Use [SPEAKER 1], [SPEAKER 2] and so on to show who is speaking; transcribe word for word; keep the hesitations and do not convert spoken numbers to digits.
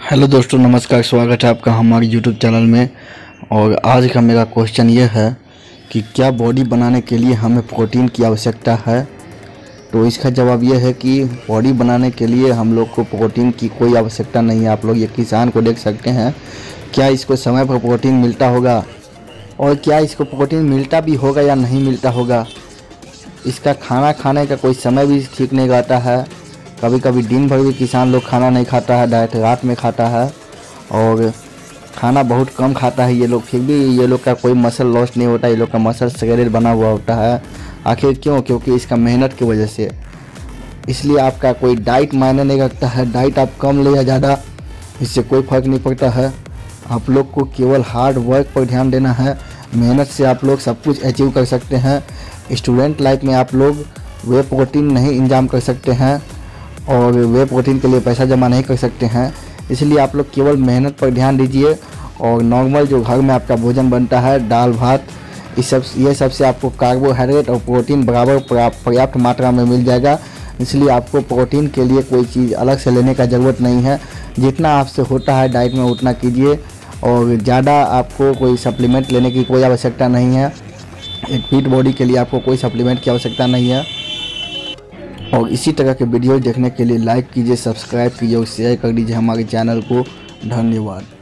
[SPEAKER 1] Hello दोस्तों, नमस्कार। स्वागत है आपका हमारे यूट्यूब चैनल में। और आज का मेरा क्वेश्चन ये है कि क्या बॉडी बनाने के लिए हमें प्रोटीन की आवश्यकता है। तो इसका जवाब ये है कि बॉडी बनाने के लिए हम लोग को प्रोटीन की कोई आवश्यकता नहीं है। आप लोग ये किसान को देख सकते हैं, क्या इसको समय पर प्रोटीन मिलता होगा और क्या इसको प्रोटीन मिलता भी होगा या नहीं मिलता होगा। इसका खाना खाने का कोई समय भी ठीक नहीं रहता है। कभी कभी दिन भर भी किसान लोग खाना नहीं खाता है, डायरेक्ट रात में खाता है और खाना बहुत कम खाता है ये लोग। फिर भी ये लोग का कोई मसल लॉस नहीं होता, ये लोग का मसल शरीर बना हुआ होता है। आखिर क्यों? क्योंकि इसका मेहनत की वजह से। इसलिए आपका कोई डाइट मायने नहीं रखता है। डाइट आप कम ले या ज़्यादा, इससे कोई फ़र्क नहीं पड़ता है। आप लोग को केवल हार्ड वर्क पर ध्यान देना है। मेहनत से आप लोग सब कुछ अचीव कर सकते हैं। स्टूडेंट लाइफ में आप लोग वे प्रोटीन नहीं इंतजाम कर सकते हैं और वे प्रोटीन के लिए पैसा जमा नहीं कर सकते हैं। इसलिए आप लोग केवल मेहनत पर ध्यान दीजिए और नॉर्मल जो घर में आपका भोजन बनता है, दाल भात, इस सब ये सब से आपको कार्बोहाइड्रेट और प्रोटीन बराबर पर्याप्त मात्रा में मिल जाएगा। इसलिए आपको प्रोटीन के लिए कोई चीज़ अलग से लेने का ज़रूरत नहीं है। जितना आपसे होता है डाइट में उतना कीजिए और ज़्यादा आपको कोई सप्लीमेंट लेने की कोई आवश्यकता नहीं है। एक फिट बॉडी के लिए आपको कोई सप्लीमेंट की आवश्यकता नहीं है। और इसी तरह के वीडियो देखने के लिए लाइक कीजिए, सब्सक्राइब कीजिए और शेयर कर दीजिए हमारे चैनल को। धन्यवाद।